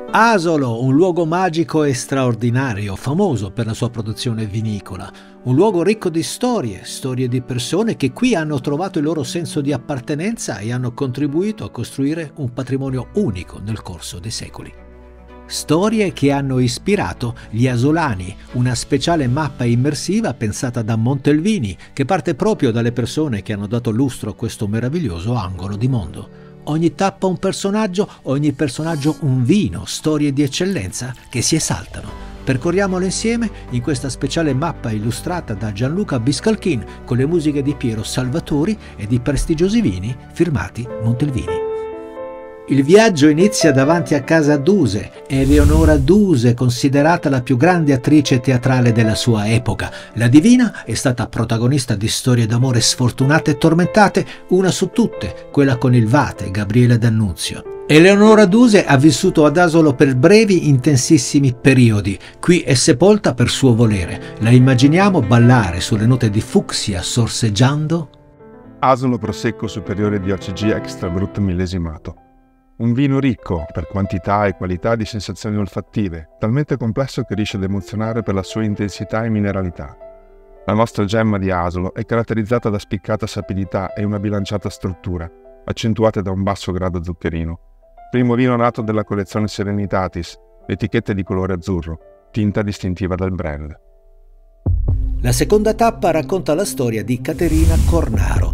Asolo, un luogo magico e straordinario, famoso per la sua produzione vinicola. Un luogo ricco di storie di persone che qui hanno trovato il loro senso di appartenenza e hanno contribuito a costruire un patrimonio unico nel corso dei secoli. Storie che hanno ispirato gli Asolani, una speciale mappa immersiva pensata da Montelvini, che parte proprio dalle persone che hanno dato lustro a questo meraviglioso angolo di mondo. Ogni tappa un personaggio, ogni personaggio un vino, storie di eccellenza che si esaltano. Percorriamole insieme in questa speciale mappa illustrata da Gianluca Biscalchin con le musiche di Piero Salvatori e di prestigiosi vini firmati Montelvini. Il viaggio inizia davanti a casa Duse. Eleonora Duse, considerata la più grande attrice teatrale della sua epoca. La Divina è stata protagonista di storie d'amore sfortunate e tormentate, una su tutte, quella con il Vate, Gabriele D'Annunzio. Eleonora Duse ha vissuto ad Asolo per brevi, intensissimi periodi. Qui è sepolta per suo volere. La immaginiamo ballare sulle note di fucsia sorseggiando. Asolo Prosecco Superiore di OCG Extra Brut millesimato. Un vino ricco per quantità e qualità di sensazioni olfattive, talmente complesso che riesce ad emozionare per la sua intensità e mineralità. La nostra gemma di Asolo è caratterizzata da spiccata sapidità e una bilanciata struttura, accentuate da un basso grado zuccherino. Primo vino nato della collezione Serenitatis, l'etichetta di colore azzurro, tinta distintiva del brand. La seconda tappa racconta la storia di Caterina Cornaro,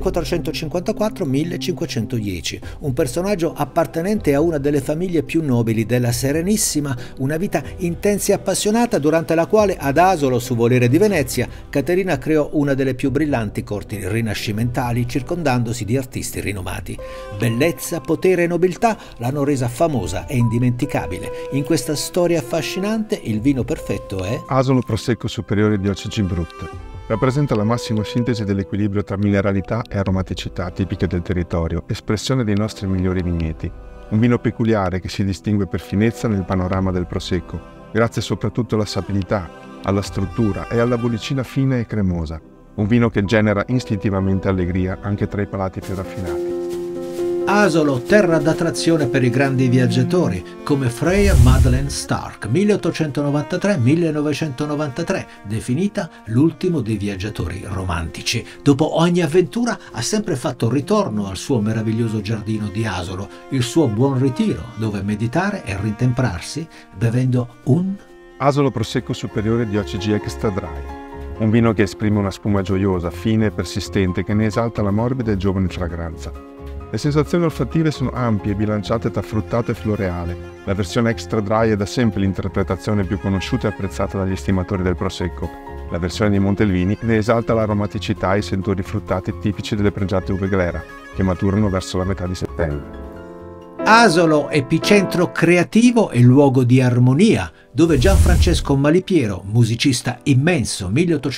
1454-1510, un personaggio appartenente a una delle famiglie più nobili della Serenissima, una vita intensa e appassionata durante la quale ad Asolo, su volere di Venezia, Caterina creò una delle più brillanti corti rinascimentali circondandosi di artisti rinomati. Bellezza, potere e nobiltà l'hanno resa famosa e indimenticabile. In questa storia affascinante il vino perfetto è Asolo Prosecco Superiore di OCG Brut. Rappresenta la massima sintesi dell'equilibrio tra mineralità e aromaticità tipiche del territorio, espressione dei nostri migliori vigneti. Un vino peculiare che si distingue per finezza nel panorama del Prosecco, grazie soprattutto alla sapidità, alla struttura e alla bollicina fine e cremosa. Un vino che genera istintivamente allegria anche tra i palati più raffinati. Asolo, terra d'attrazione per i grandi viaggiatori, come Freya Madeleine Stark, 1893-1993, definita l'ultimo dei viaggiatori romantici. Dopo ogni avventura ha sempre fatto ritorno al suo meraviglioso giardino di Asolo, il suo buon ritiro, dove meditare e rintemprarsi bevendo un Asolo Prosecco Superiore di OCG Extra Dry. Un vino che esprime una spuma gioiosa, fine e persistente che ne esalta la morbida e giovane fragranza. Le sensazioni olfattive sono ampie e bilanciate tra fruttato e floreale. La versione extra dry è da sempre l'interpretazione più conosciuta e apprezzata dagli estimatori del Prosecco. La versione di Montelvini ne esalta l'aromaticità e i sentori fruttati tipici delle pregiate uve glera, che maturano verso la metà di settembre. Asolo, epicentro creativo e luogo di armonia, dove Gianfrancesco Malipiero, musicista immenso,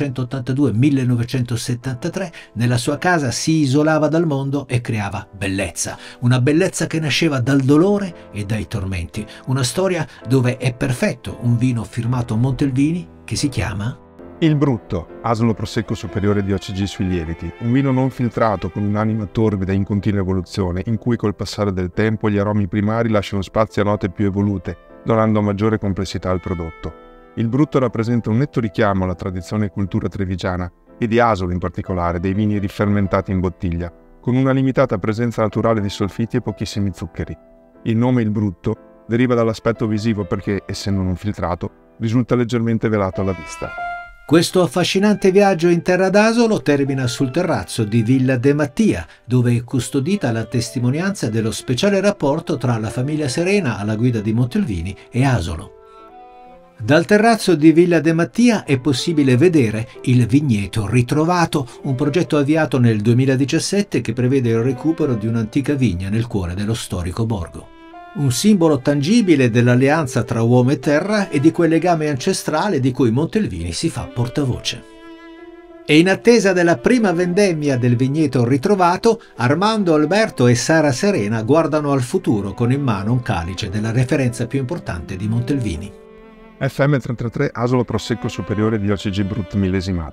1882-1973, nella sua casa si isolava dal mondo e creava bellezza. Una bellezza che nasceva dal dolore e dai tormenti. Una storia dove è perfetto un vino firmato Montelvini che si chiama Il Brutto, Asolo Prosecco Superiore di OCG sui lieviti, un vino non filtrato con un'anima torbida in continua evoluzione, in cui col passare del tempo gli aromi primari lasciano spazio a note più evolute, donando maggiore complessità al prodotto. Il Brutto rappresenta un netto richiamo alla tradizione e cultura trevigiana, e di Asolo in particolare, dei vini rifermentati in bottiglia, con una limitata presenza naturale di solfiti e pochissimi zuccheri. Il nome Il Brutto deriva dall'aspetto visivo perché, essendo non filtrato, risulta leggermente velato alla vista. Questo affascinante viaggio in terra d'Asolo termina sul terrazzo di Villa De Mattia, dove è custodita la testimonianza dello speciale rapporto tra la famiglia Serena alla guida di Montelvini e Asolo. Dal terrazzo di Villa De Mattia è possibile vedere il Vigneto Ritrovato, un progetto avviato nel 2017 che prevede il recupero di un'antica vigna nel cuore dello storico borgo. Un simbolo tangibile dell'alleanza tra uomo e terra e di quel legame ancestrale di cui Montelvini si fa portavoce. E in attesa della prima vendemmia del Vigneto Ritrovato, Armando Alberto e Sara Serena guardano al futuro con in mano un calice della referenza più importante di Montelvini. FM 33 Asolo Prosecco Superiore di OCG Brut millesimato.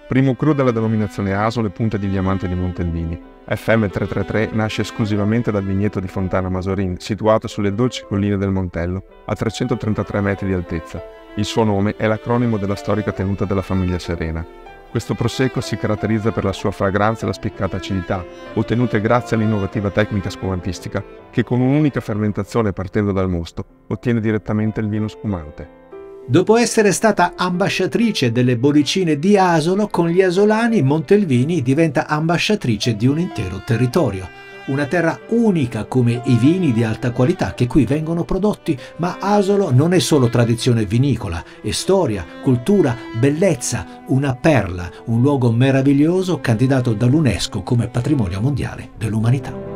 Primo cru della denominazione Asolo e punta di diamante di Montelvini. FM 333 nasce esclusivamente dal vigneto di Fontana Masorin, situato sulle dolci colline del Montello, a 333 metri di altezza. Il suo nome è l'acronimo della storica tenuta della famiglia Serena. Questo prosecco si caratterizza per la sua fragranza e la spiccata acidità, ottenute grazie all'innovativa tecnica spumantistica che con un'unica fermentazione partendo dal mosto ottiene direttamente il vino spumante. Dopo essere stata ambasciatrice delle bollicine di Asolo, con gli asolani Montelvini diventa ambasciatrice di un intero territorio. Una terra unica come i vini di alta qualità che qui vengono prodotti, ma Asolo non è solo tradizione vinicola, è storia, cultura, bellezza, una perla, un luogo meraviglioso candidato dall'UNESCO come patrimonio mondiale dell'umanità.